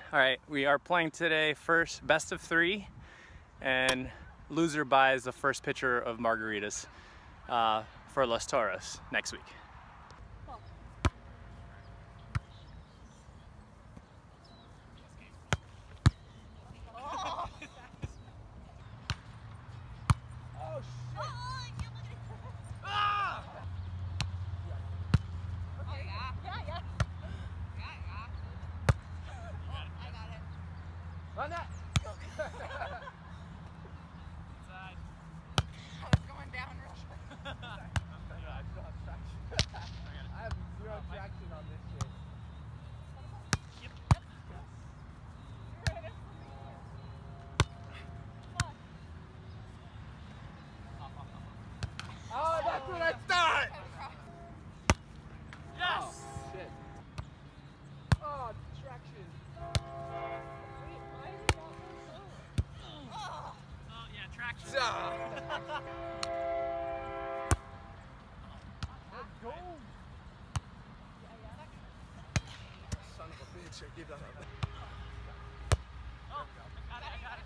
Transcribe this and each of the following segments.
All right, we are playing today first best of 3, and loser buys the first pitcher of margaritas for Los Toros next week. Run that! Inside. I was going down real quick. I still have traction. I have zero traction on this shit. Yep. Oh, that's what I thought! Yes! Oh, shit. Oh, traction. Oh yeah, traction. Let's go! Son of a bitch, I give that up. Oh, I got it.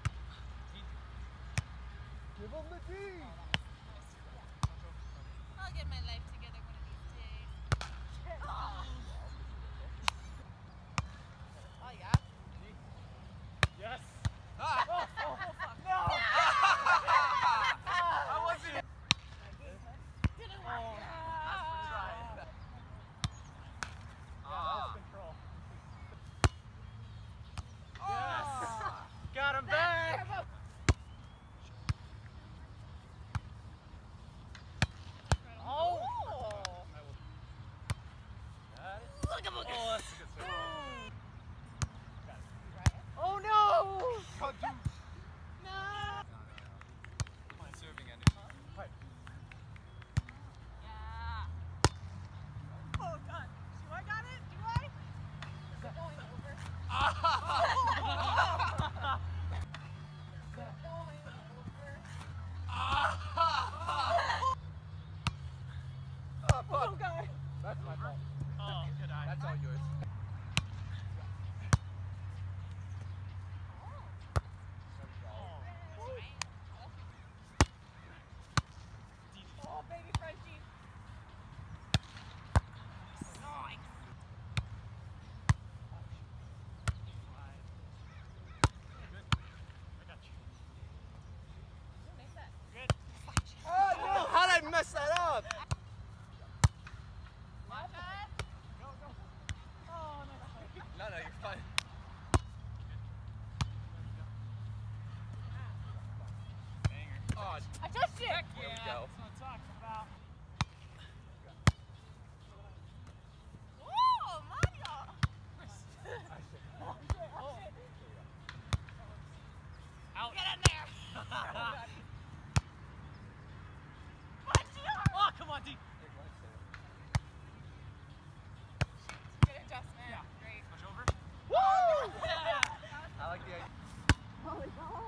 Give him the D! I'll get my life together one of these days. Oh, yeah. Yes! Ah! Oh, fuck. No! I wasn't. Didn't Oh, work. control. Yes! Got him back! Oh! Look at Oh, that's a good swing. Oh no! Oh, dude. No. My serving ended. Yeah. Oh, God. Do I got it? Do I? Is it going over? Oh, God. That's my fault. Oh, good eye. That's all yours. Oh, baby Frenchie. Nice. I got you. Make that. Good. Oh no! How'd I mess that up? My bad. Oh, no. No, you're fine. Banger. Oh, I touched it. Heck There we yeah, go. that's what I'm talking about. Woo, Mario. Out. Get in there. Oh, come on, D. Good adjustment. Yeah. Great. Push over. woo! Yeah. I like the idea. Holy ball.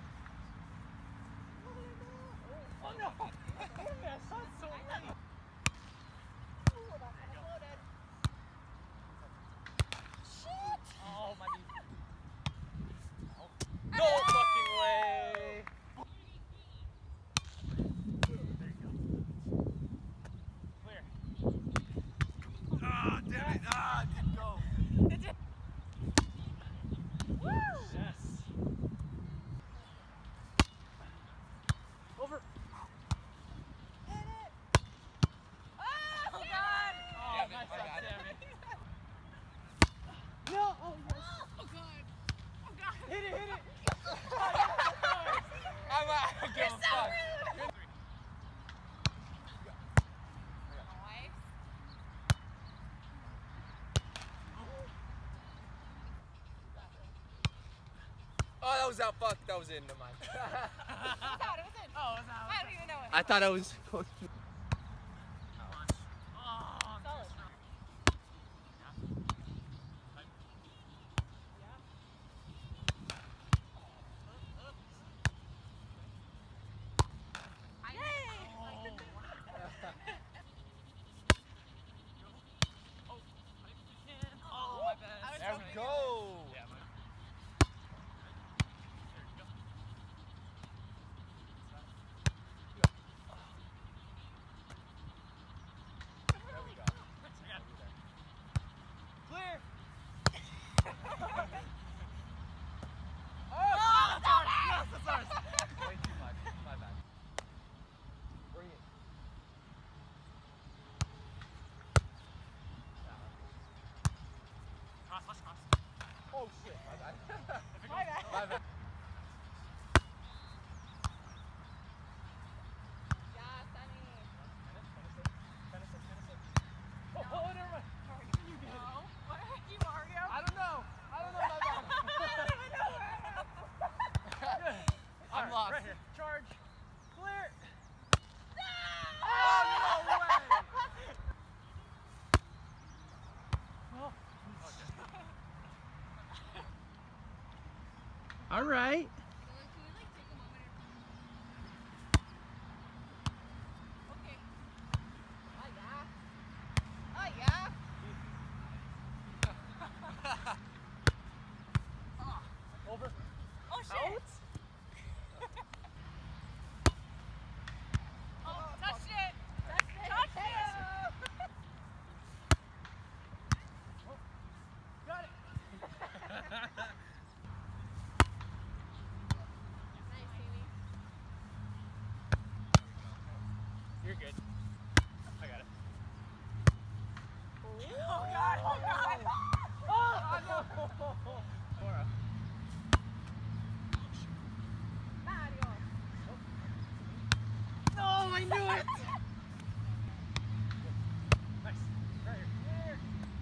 Oh, no. Goodness, that's so late. Ooh, that kind of floated. Shit. Oh, my knee. No fucking way. There you go. Clear. Ah, damn it! Ah, it didn't go. It did. Woo. Yes. Over. Hit it. Oh, God. Sammy. Oh, Damn it, nice I shot, got it. Sammy. No. Oh, yes. Oh, God. Oh, God. Hit it. I'm out. I don't give You're a so fuck. rude. Good. Nice. Oh, that was out. Fuck, that was in. Never mind. It was out. It was in. Oh, it's out. I don't even know it. I thought I was close to. Oh, I'm Solid. too strong. There we go. Yeah, Oh shit, my bad. My bad. My bad. Yeah, Sunny. Oh, never mind. You did it. No. What are you, Mario? I don't know. I don't know, my bad. I'm lost. Right here. Charge. Clear. No! Oh, no way. All right. Okay. Oh, yeah. Oh, yeah. Over. Oh, shit. Out. Oh, touched it. Touched it. Got it. Nice, Amy. You're good. I got it. Oh, God. Oh, God. Oh, no. Laura. Mario. No, I knew it. Nice. Right here.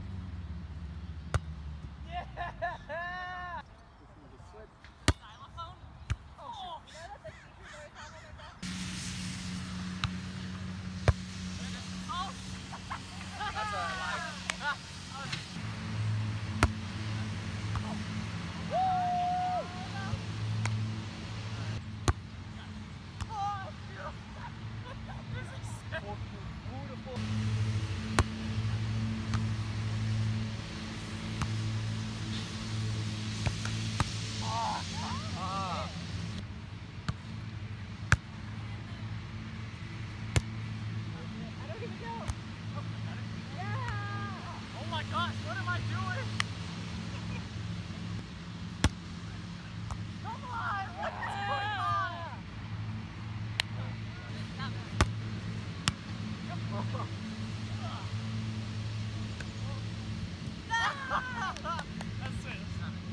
Yeah. Xylophone. Oh, you know that the teachers always have on their desk? Oh, That's what I like. Beautiful. Ah. I don't even know. Yeah. Oh my gosh, what am I doing? Come on. What is going on? That's it.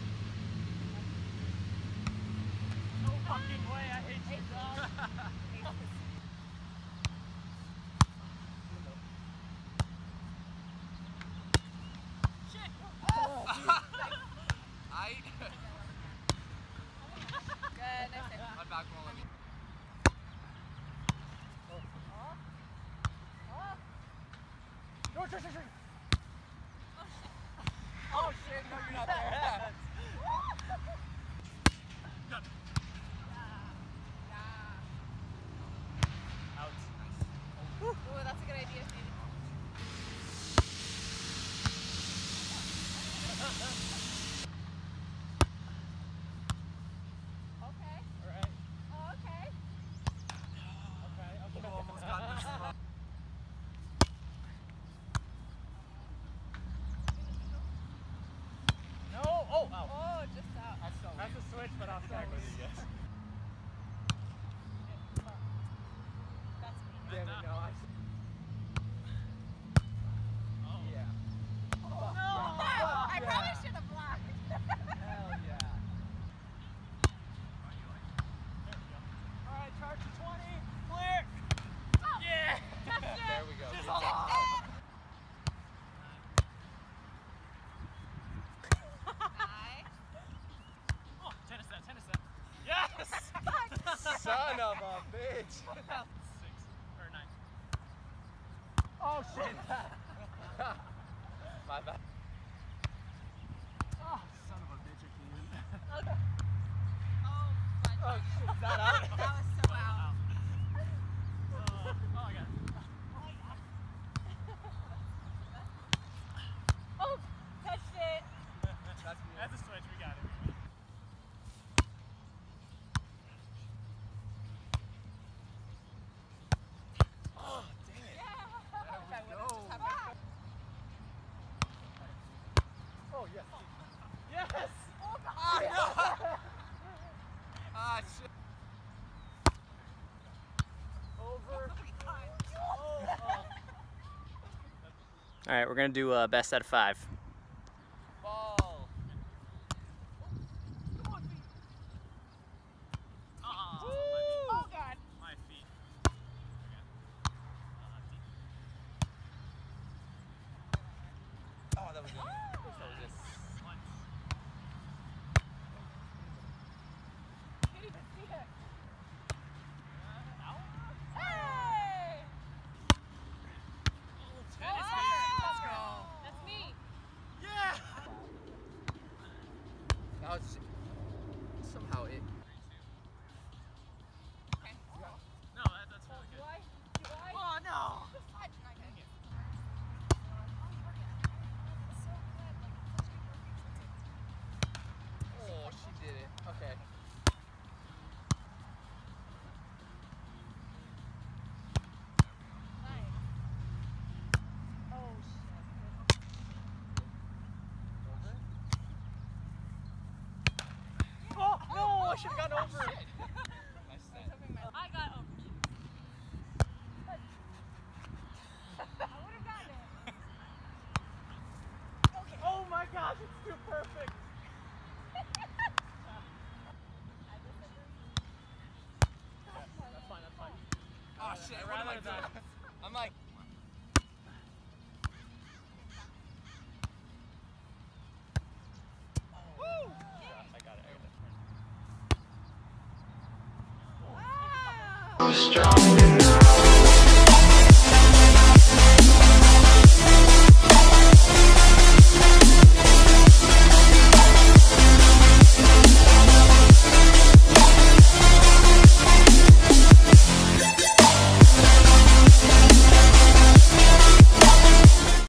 No fucking way, I hate you, dog. Shit. I. Good. Nice save. I'm back rolling. Oh shit, no, you're not there. Out. Ooh, that's a good idea, Stevie. Okay. Alright. Oh, okay. You almost got this one. No! Oh! Ow. Oh, just out. That's a switch, but I'll tag with you guys. That's me. Damn it, no. Yeah. Oh, no! I Yeah. probably should have blocked. Hell yeah. Alright, charge to 20. Clear! Oh, Yeah! touched it. There we go. Just Good job. Nice. Oh, tennis that, tennis that. Yes! Son of a bitch. 6 or 9. Oh shit. My bad. Oh, son of a bitch, I can't. Okay. Oh, my Oh God. shit, is that out? That was so out. Oh, I got it. Oh, touched it. That's me. That's a switch, we got it. Oh, dang it. Yeah. There If I we would've go. just had my- Oh, yes. Yes! Oh, God. Ah, no! Ah, shit. Over. Oh, my God. Alright, we're gonna do best out of 5. Ball. I was somehow it. Okay. No, that's really good. Do I? Oh no! Oh, she did it. Okay. Nice. Oh shit. Oh no! I should have gotten over it. I got over. I would have gotten it. Okay. Oh my gosh, it's too perfect. That's fine, that's fine. Oh shit, what am I doing? I'm like, Woo! I got it. Ah! Strong